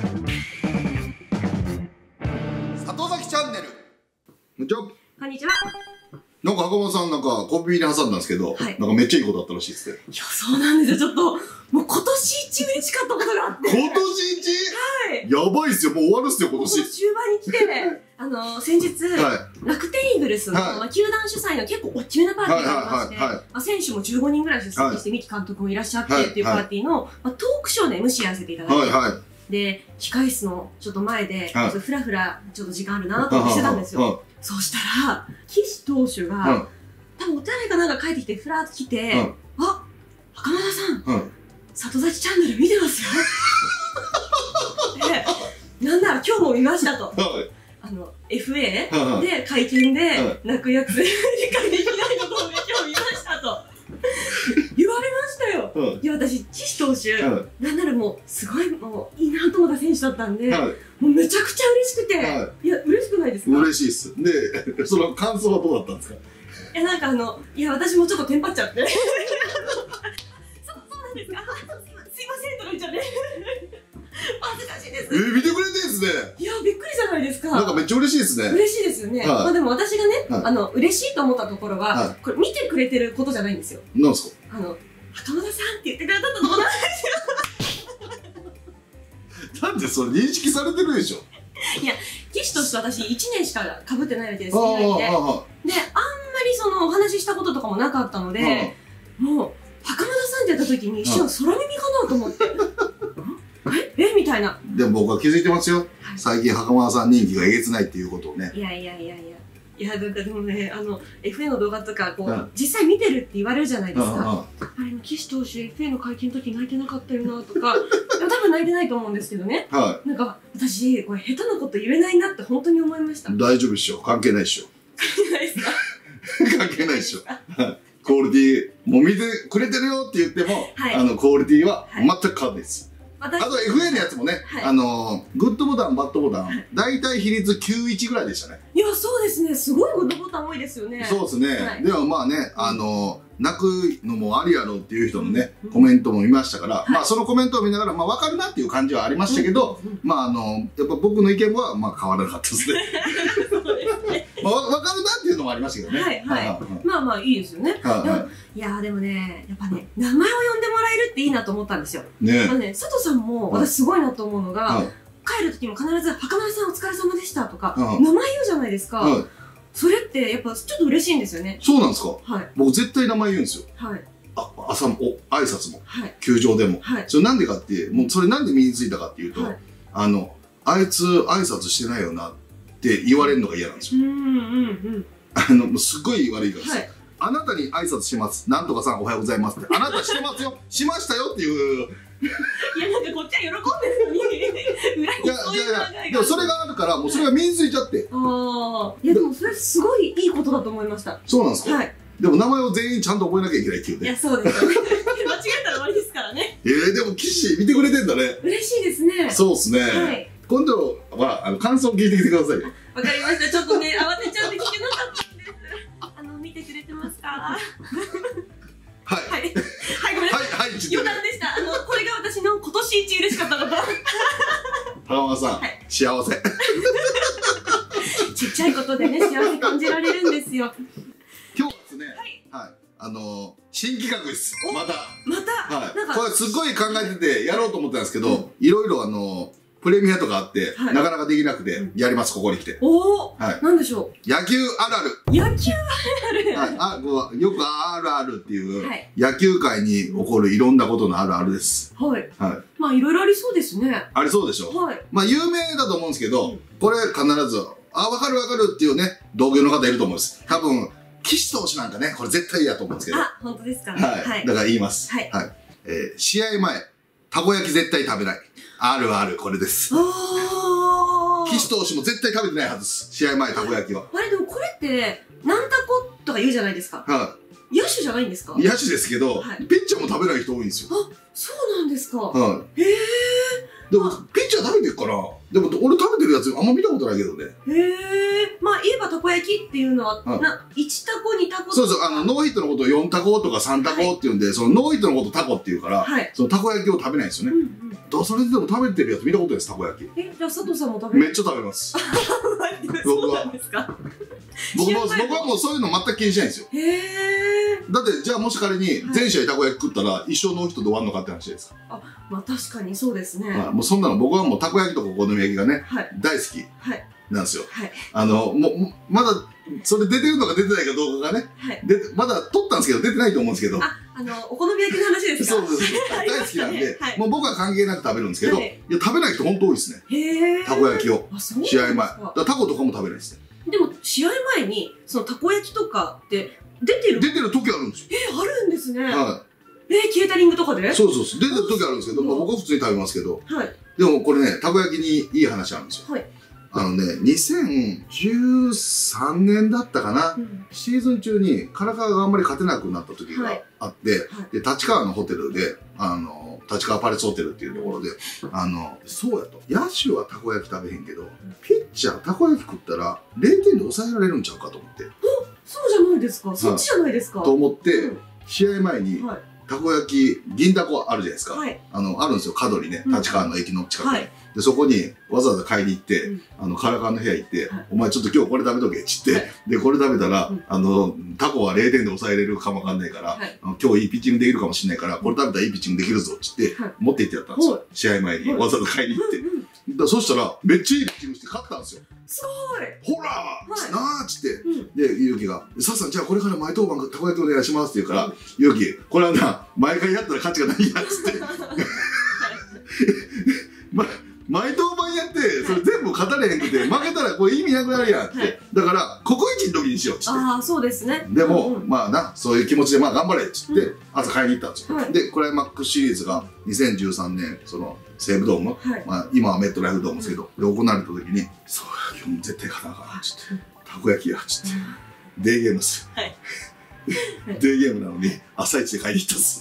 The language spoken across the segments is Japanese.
里崎チャンネル。こんにちは。 こんにちは。 なんか赤間さんなんかコンビニに挟んだんですけど、 はい、 なんかめっちゃいいことあったらしいですね。 いや、そうなんですよ。ちょっと、もう今年一嬉しかったことがあって。 今年一？ はい。 やばいっすよ。もう終わるっすよ、今年。 終盤に来て、先日、 はい、 楽天イーグルスの、球団主催の結構大きめなパーティーがありまして、選手も15人ぐらい出席して、三木監督もいらっしゃってっていうパーティーの、トークショーで MC やらせていただいて、で、控室のちょっと前で、ふらふらちょっと時間あるなと思ってたんですよ。そうしたら、岸投手が、多分お手洗いかなんか帰ってきて、ふらっと来て、あ、袴田さん、里崎チャンネル見てますよ。で、なんなら今日も見ましたと。FA で会見で泣くやつ、理解できないことをね、今日見ましたと。言われましたよ。いや、私、岸投手、なんならもう、すごい、もう、いいなと思った選手だったんで、もうめちゃくちゃ嬉しくて、いや、嬉しくないですか？ 嬉しいっす。で、その感想はどうだったんですか？ いや、なんかいや、私もちょっとテンパっちゃって。そうなんですか？すいませんとか言っちゃって。恥ずかしいです。 見てくれてんすね。 いや、びっくりじゃないですか。 なんかめっちゃ嬉しいですね。 嬉しいですよね。まあでも私がね、嬉しいと思ったところは、これ見てくれてることじゃないんですよ。 なんですか？ 袴田さんって言ってくれたところなんですよ。 なんでそれ認識されてるでしょ。 いや、岸として私1年しか被ってないわけです、好きな人で。で、あんまりそのお話ししたこととかもなかったので、もう、袴田さんってやった時に一瞬空耳かなと思って。えみたいな。 でも僕は気づいてますよ。最近袴田さん人気がえげつないっていうことをね。 いや、なんかでもね、FA の動画とか、こう、実際見てるって言われるじゃないですか。あれ、岸投手、FA の会見の時泣いてなかったよな、とか、多分泣いてないと思うんですけどね。なんか、私、これ下手なこと言えないなって本当に思いました。 大丈夫っしょ。関係ないっしょ。 関係ないですか？ 関係ないっしょ。クオリティ、もう見てくれてるよって言っても、クオリティは全く変わんないです。あと FA のやつもね、グッドボタン、バッドボタン、大体比率91ぐらいでしたね。 いや、そうですね。すごいグッドボタン多いですよね。 そうですね。でもまあね、泣くのもありやろうっていう人のね、コメントも見ましたから、まあそのコメントを見ながら、まあ分かるなっていう感じはありましたけど、まあやっぱ僕の意見はまあ変わらなかったですね。分かるなっていうのもありましたけどね。 まあまあいいですよね。いやでもね、やっぱね、名前を呼んでもらえるっていいなと思ったんですよ。佐藤さんも私すごいなと思うのが、帰る時も必ず「袴田さんお疲れ様でした」とか名前言うじゃないですか。それってやっぱちょっと嬉しいんですよね。 そうなんですか？僕絶対名前言うんですよ。朝も挨拶も球場でも。それなんでかって、もうそれなんで身についたかっていうと、あいつ挨拶してないよなって言われるのが嫌なんですよ。すごい言われるからですよ。あなたに挨拶します。なんとかさんおはようございますって。あなたしてますよ。しましたよっていう。 いや、なんかこっちは喜んでるのに、裏にそういう考えが。 でもそれがあるから、もうそれが身についちゃって。 いや、でもそれすごいいいことだと思いました。 そうなんですか？でも名前を全員ちゃんと覚えなきゃいけないっていうね。 いや、そうですよね。間違えたら終わりですからね。 でも岸見てくれてんだね。 嬉しいですね。 そうですね。今度は感想を聞いてきてくださいよ。 わかりました。ちょっとね、慌てちゃって聞けなかったんです。見てくれてますか？はい。はい、ごめんなさい。余談でした。これが私の今年一嬉しかったこと。 袴田さん、幸せ。 ちっちゃいことでね、幸せ感じられるんですよ。 今日はですね、新企画です。また。これすごい考えててやろうと思ったんですけど、いろいろプレミアとかあって、なかなかできなくて、やります、ここに来て。 なんでしょう。 野球あるある。 野球あるある。 よくあるあるっていう、野球界に起こるいろんなことのあるあるです。まあ、いろいろありそうですね。 ありそうでしょ。まあ、有名だと思うんですけど、これ必ず、わかるわかるっていうね、同業の方いると思うんです。多分、岸投手なんかね、これ絶対嫌と思うんですけど。 本当ですか？ だから言います。試合前、たこ焼き絶対食べない。あるある、これです。岸投手も絶対食べてないはずです。試合前、たこ焼きは。 あれ、でもこれって、なんたことか言うじゃないですか。野手じゃないんですか？ 野手ですけど、ピッチャーも食べない人多いんですよ。 そうなんですか。 でもピッチャー食べてるから、でも俺食べてるやつあんま見たことないけどね。 へえ。まあ言えばたこ焼きっていうのは、1タコ2タコとか。 そうそう、ノーヒットのことを4タコとか3タコっていうんで、そのノーヒットのことタコっていうから、そのたこ焼きを食べないんですよね。それでも食べてるやつ見たことないです、たこ焼き。 じゃあ佐藤さんも食べる？ めっちゃ食べます。 僕は。 僕はもうそういうの全く気にしないんですよ。だってじゃあもし仮に全試合たこ焼き食ったら一生ノーヒットで終わるのかって話ですか。 まあ確かにそうですね。 もうそんなの僕はもうたこ焼きとかお好み焼きがね、大好きなんですよ。まだそれ出てるのか出てないかどうかがね、まだ撮ったんですけど出てないと思うんですけど。 お好み焼きの話ですか？ そうです。大好きなんで、もう僕は関係なく食べるんですけど、いや食べない人本当多いですね。たこ焼きを試合前。だからタコとかも食べないですね。 でも試合前にそのたこ焼きとかって出てる時あるんですよ。 あるんですね。ケータリングとかで？そうそうそう。出てる時あるんですけど、僕は普通に食べますけど。でもこれね、たこ焼きにいい話あるんですよ。2013年だったかな、シーズン中に唐川があんまり勝てなくなった時があって、で立川のホテルで立川パレスホテルっていうところでそうやと、野手はたこ焼き食べへんけどピッチャーたこ焼き食ったら0点で抑えられるんちゃうかと思って、 そうじゃないですか、そっちじゃないですかと思って、試合前にたこ焼き銀だこあるじゃないですか、あるんですよ、角にね、立川の駅の近くに。でそこにわざわざ買いに行って唐川の部屋行って「お前ちょっと今日これ食べとけ」っつってでこれ食べたらタコは0点で抑えれるかもわかんないから今日いいピッチングできるかもしれないからこれ食べたらいいピッチングできるぞっつって持って行ってやったんですよ、試合前にわざわざ買いに行って。そしたらめっちゃいいピッチングして勝ったんですよ。 すごい、 ほらなあっつって、で勇気が「さっさんじゃあこれから前当番たこ焼きお願いします」って言うから「勇気これはな毎回やったら勝ちがないや」っつって前当番やってそれ全部勝たれへんくて負けたらこれ意味なくなるやんってだからココイチの時にしようっつって、 そうですね。 でもまあなそういう気持ちでまあ頑張れっつって朝買いに行ったんですよ。でクライマックスシリーズが2013年その西武ドーム、今はメットライフドームですけどで行われた時に「そうや今日も絶対勝たなあかん」っつって「たこ焼きや」っつってデーゲームっすよ。デーゲームなのに朝一で買いに行ったっす。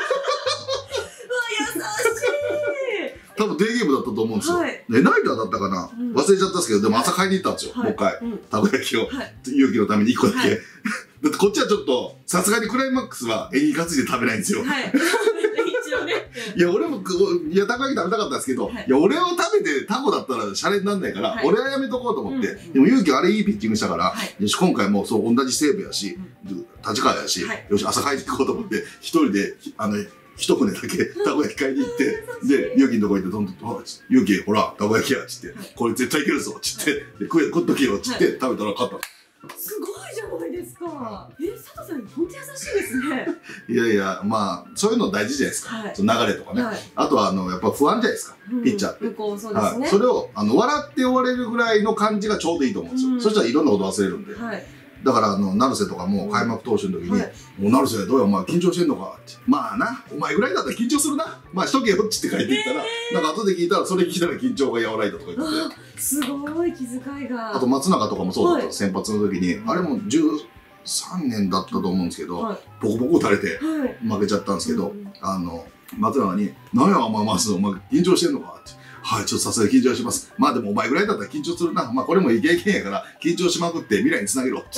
多分デーゲームだったと思うんですよ。ナイターだったかな、忘れちゃったんですけど、でも朝買いに行ったんですよ、もう一回。たこ焼きを、勇気のために1個だけ。だってこっちはちょっと、さすがにクライマックスは縁起担いで食べないんですよ。いや、俺も、いや、たこ焼き食べたかったんですけど、いや、俺を食べてタコだったらシャレになんないから、俺はやめとこうと思って。でも勇気あれいいピッチングしたから、よし、今回もそう同じ西武やし、立川やし、よし、朝買いに行こうと思って、一人で、一船だけたこ焼き買いに行って、で、勇気のとこ行って、どんどん、勇気、ほら、たこ焼きや、つって、これ絶対いけるぞ、つって、で、食っとけよ、つって食べたら勝った。 すごいじゃないですか。佐藤さん、本当優しいですね。 いやいや、まあ、そういうの大事じゃないですか。その流れとかね。あとは、やっぱ不安じゃないですか、ピッチャーって。 そうですね。 それを、笑って終われるぐらいの感じがちょうどいいと思うんですよ。そしたらいろんなこと忘れるんで。だから成瀬とかも開幕投手の時に「もう成瀬どうやお前緊張してんのか?」って「まあなお前ぐらいだったら緊張するなまあしとけよ」って書いていったらなんか後で聞いたらそれ聞いたら緊張が和らいだとか言ってすごい気遣いが。 あと松永とかもそうだった先発の時にあれも13年だったと思うんですけどボコボコ打たれて負けちゃったんですけど松永に「何やお前お前緊張してんのか?」ってはい、ちょっとさすがに緊張します。まあでもお前ぐらいだったら緊張するな。まあこれもいい経験やから緊張しまくって未来につなげろ。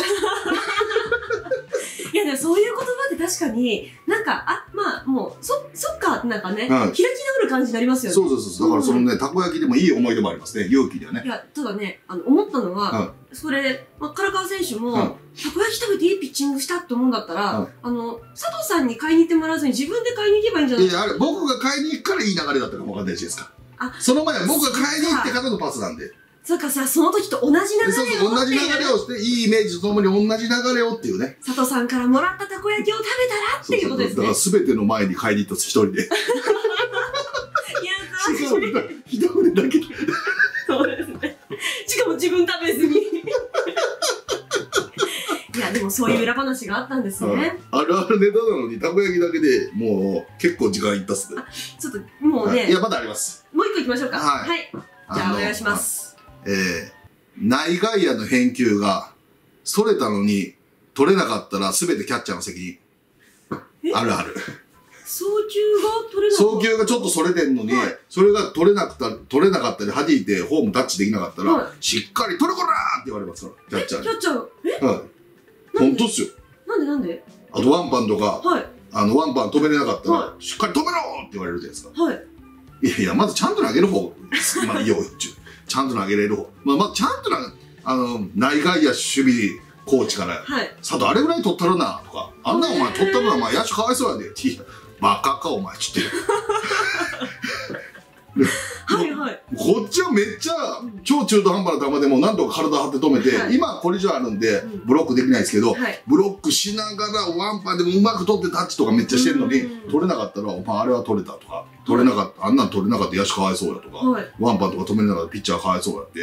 いやでもそういう言葉って確かになんかまあもうそっかなんかね、開き直る感じになりますよね。 そうだからそのねたこ焼きでもいい思い出もありますね、勇気ではね。 いやただね思ったのはそれ唐川選手もたこ焼き食べていいピッチングしたって思うんだったら佐藤さんに買いに行ってもらわずに自分で買いに行けばいいんじゃないですか。 いや僕が買いに行くからいい流れだったかもわかんないじゃないですか。その前は僕が買いに行ってからのパスなんで。 そうかさ、その時と同じ流れを。 そう同じ流れをして、いいイメージとともに同じ流れをっていうね。 佐藤さんからもらったたこ焼きを食べたらっていうことですね。 だから全ての前に買いに行った一人で。いや、一人だけ。 そうですね。しかも自分食べずに。いや、でもそういう裏話があったんですね。 あるあるネタなのに、たこ焼きだけでもう結構時間いったっすね。 ちょっともうね。 いや、まだあります。 もう一個いきましょうか。はい。じゃあお願いします。 内外野の返球が、それたのに、取れなかったら全てキャッチャーの責任。あるある。 送球が取れなかった。 送球がちょっとそれてんのに、それが取れなかったり、弾いてホームタッチできなかったら、しっかり取れこらーって言われますから、キャッチャーに。 キャッチャー、 はい。本当っすよ。 なんであとワンパンとか、ワンパン止めれなかったら、しっかり止めろって言われるじゃないですか。 はい。 いやいや、まずちゃんと投げる方。まあ、いいよ、ちゃんと投げれる方。まあ、ちゃんと内外野守備コーチから、佐藤あれぐらい取ったるな、とか、あんなお前取ったるな、お前野手かわいそうやで、バカか、お前、ちって。こっちはめっちゃ超中途半端な球でもなんとか体張って止めて、今コリジョンあるんでブロックできないですけど、ブロックしながらワンパンでもうまく取ってタッチとかめっちゃしてるのに、取れなかったら、お前あれは取れたとか、取れなかった、あんなん取れなかった野手かわいそうやとか、ワンパンとか止めれなかったピッチャーかわいそうやって、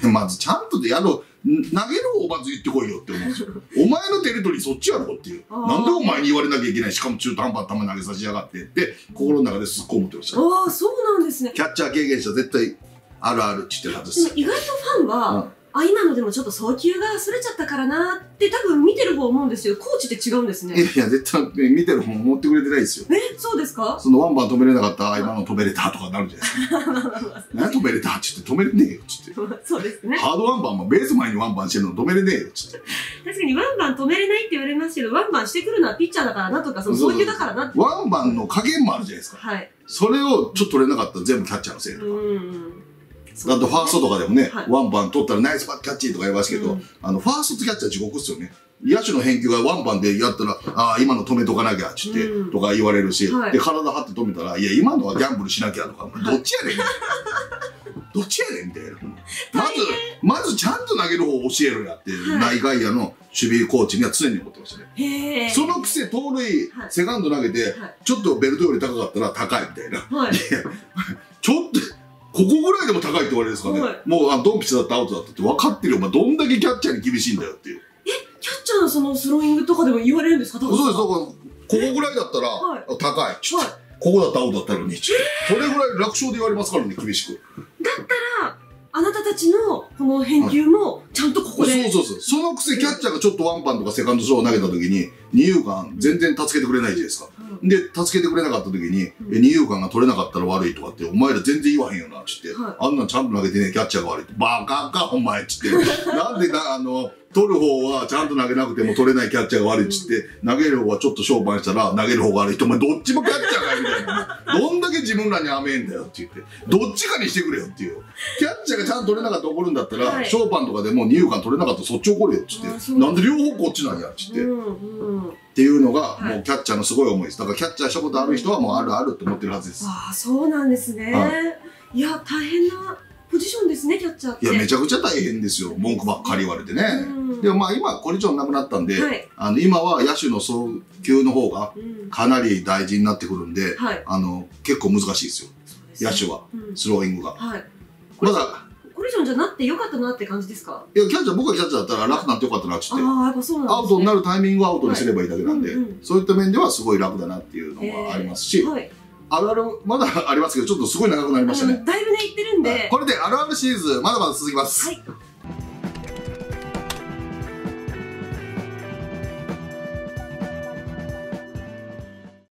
まずちゃんとでやろう。投げる方まず言ってこいよって思うんですよ。お前のテリトリーそっちやろっていう。なんでお前に言われなきゃいけない、しかも中途半端な球投げさせやがってって、心の中ですっごい思ってました。 ああ、そうなんですね。 キャッチャー経験者絶対あるあるって言ってるはずです。 意外とファンは、今のでもちょっと送球がそれちゃったからなって多分見てる方思うんですよ。コーチって違うんですね。 いや、絶対見てる方持ってくれてないですよ。 そうですか？ そのワンバン止めれなかった、今の止めれたとかなるじゃないですか。何止めれたって言って止めれねえよって言って。 そうですね。 ハードワンバンもベース前にワンバンしてるの止めれねえよって言って。 確かにワンバン止めれないって言われますけど、ワンバンしてくるのはピッチャーだからなとか、その送球だからなって。 ワンバンの加減もあるじゃないですか。はい。それをちょっと取れなかったら全部キャッチャーのせいとか。だってファーストとかでもね、ワンバン取ったらナイスパッキャッチとか言いますけど、ファーストとキャッチャー地獄っすよね。野手の返球がワンバンでやったら、ああ、今の止めとかなきゃ、ちって、とか言われるし、で、体張って止めたら、いや、今のはギャンブルしなきゃとか、どっちやねん。どっちやねんみたいな。まずちゃんと投げる方を教えろやって、内外野の守備コーチには常に思ってましたね。そのくせ盗塁、セカンド投げて、ちょっとベルトより高かったら高いみたいな。ちょっと、ここぐらいでも高いって言われるんですかね。もう、ドンピシャだったアウトだったって分かってるよ。お前どんだけキャッチャーに厳しいんだよっていう。 キャッチャーのそのスローイングとかでも言われるんですか？ そうです。ここぐらいだったら、高い。ここだったらアウトだったのに。それぐらい楽勝で言われますからね、厳しく。 だったら、あなたたちのこの返球も、ちゃんとここで。 そう。そのくせキャッチャーがちょっとワンパンとかセカンドスロー投げた時に、二遊間全然助けてくれないじゃないですか。で、助けてくれなかった時に、二遊間が取れなかったら悪いとかって、お前ら全然言わへんよな、つって。あんなんちゃんと投げてね、キャッチャーが悪いって。バカか、お前、つって。なんで取る方はちゃんと投げなくても取れないキャッチャーが悪いっつって、投げる方はちょっと勝負したら投げる方が悪いって、お前どっちもキャッチャーがいるみたいな。どんだけ自分らに甘えんだよって言って、どっちかにしてくれよっていう。キャッチャーがちゃんと取れなかったら怒るんだったら、ショーパンとかでも二遊間取れなかったらそっち怒るよって言って、なんで両方こっちなんやって言って。っていうのが、もうキャッチャーのすごい思いです。だからキャッチャーしたことある人はもうあるあるって思ってるはずです。 ああ、そうなんですね。いや、大変なポジションですね、キャッチャーって。 いや、めちゃくちゃ大変ですよ。文句ばっかり言われてね。でもまあ今、コリジョンなくなったんで、今は野手の送球の方がかなり大事になってくるんで、結構難しいですよ。野手は、スローイングが。まだ、 コリジョンじゃなくてよかったなって感じですか？ いや、僕がキャッチャーだったら楽になってよかったなって言って。 ああ、やっぱそうなんですね。 アウトになるタイミングをアウトにすればいいだけなんで、そういった面ではすごい楽だなっていうのがありますし、あるある、まだありますけど、ちょっとすごい長くなりましたね。 だいぶね、言ってるんで。 これであるあるシリーズ、まだまだ続きます。